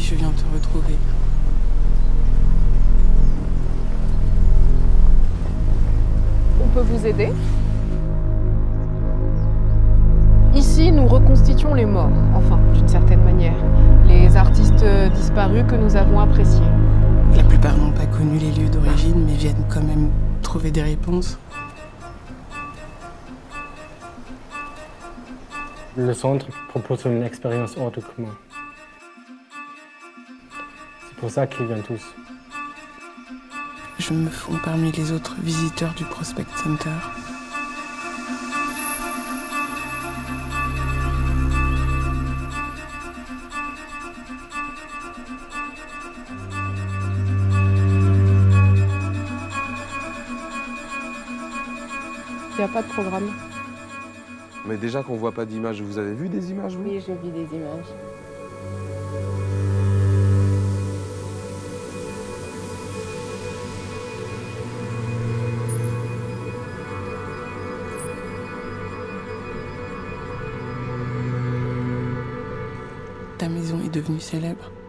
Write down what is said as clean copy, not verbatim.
je viens te retrouver. On peut vous aider? Ici, nous reconstituons les morts, enfin, d'une certaine manière. Les artistes disparus que nous avons appréciés. La plupart n'ont pas connu les lieux d'origine, mais viennent quand même trouver des réponses. Le centre propose une expérience hors du commun. C'est pour ça qu'ils viennent tous. Je me fonds parmi les autres visiteurs du Prospect Center. Il n'y a pas de programme. Mais déjà qu'on voit pas d'images, vous avez vu des images, vous? Oui, j'ai vu des images. Ta maison est devenue célèbre.